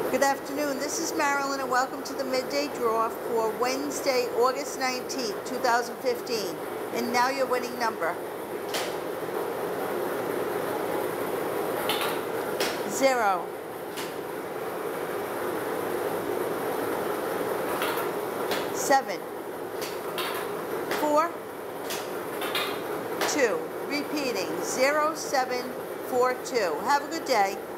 Good afternoon. This is Marilyn and welcome to the Midday Draw for Wednesday, August 19th, 2015. And now your winning number. 0, 7, 4, 2. Repeating, 0, 7, 4, 2. Have a good day.